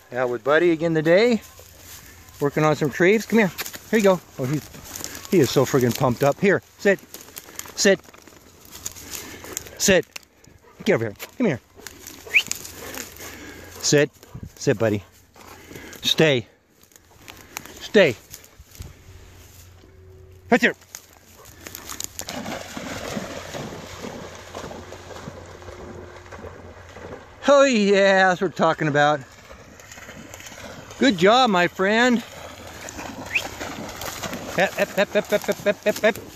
Out with Buddy again today. Working on some trees. Come here. Here you go. Oh, he is so friggin' pumped up. Here, sit. Sit. Sit. Get over here. Come here. Sit. Sit, buddy. Stay. Stay. Right there. Oh yeah, that's what we're talking about. Good job, my friend. Hep, hep, hep, hep, hep, hep, hep, hep.